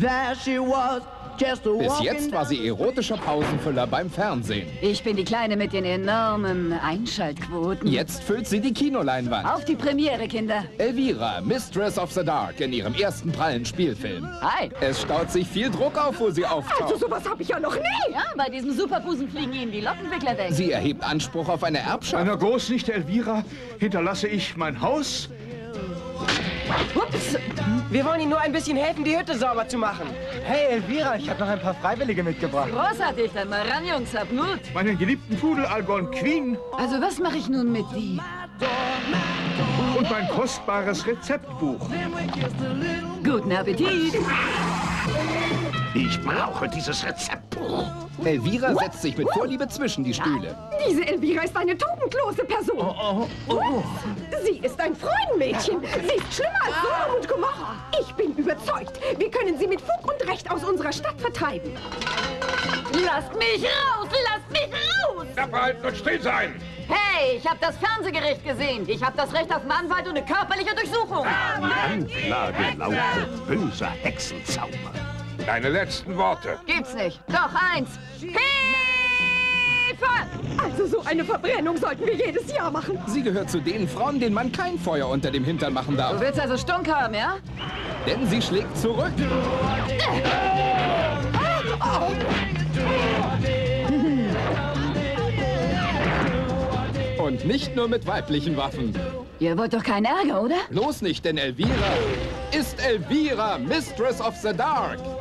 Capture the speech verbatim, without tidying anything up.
There she was. Bis jetzt war sie erotischer Pausenfüller beim Fernsehen. Ich bin die Kleine mit den enormen Einschaltquoten. Jetzt füllt sie die Kinoleinwand. Auf die Premiere, Kinder. Elvira, Mistress of the Dark, in ihrem ersten prallen Spielfilm. Hi. Es staut sich viel Druck auf, wo sie auftaucht. Also sowas habe ich ja noch nie. Ja, bei diesem Superbusen fliegen Ihnen die Lockenwickler weg. Sie erhebt Anspruch auf eine Erbschaft. Meiner Großnichte Elvira hinterlasse ich mein Haus. Ups! Wir wollen Ihnen nur ein bisschen helfen, die Hütte sauber zu machen. Hey, Elvira, ich habe noch ein paar Freiwillige mitgebracht. Großartig, dann mal ran, Jungs, hab Mut. Meinen geliebten Pudel Algonquin Also was mache ich nun mit die? und mein kostbares Rezeptbuch. Guten Appetit. Ich brauche dieses Rezeptbuch. Elvira setzt sich mit Vorliebe zwischen die Stühle. Diese Elvira ist eine tugendlose Person. Oh, oh, oh. Sie ist ein Freudenmädchen. Sie ist schlimmer als Sodom und Gomorra. Ich bin überzeugt, wir können sie mit Fug und Recht aus unserer Stadt vertreiben. Lasst mich raus, lasst mich raus! Abhalten und still sein! Hey, ich habe das Fernsehgericht gesehen. Ich habe das Recht auf einen Anwalt und eine körperliche Durchsuchung. Die Anklage lautet böser Hexenzauber. Deine letzten Worte. Gibt's nicht. Doch eins. Hilfe! Also so eine Verbrennung sollten wir jedes Jahr machen. Sie gehört zu den Frauen, denen man kein Feuer unter dem Hintern machen darf. Du willst also Stunk haben, ja? Denn sie schlägt zurück. Und nicht nur mit weiblichen Waffen. Ihr wollt doch keinen Ärger, oder? Bloß nicht, denn Elvira ist Elvira, Mistress of the Dark.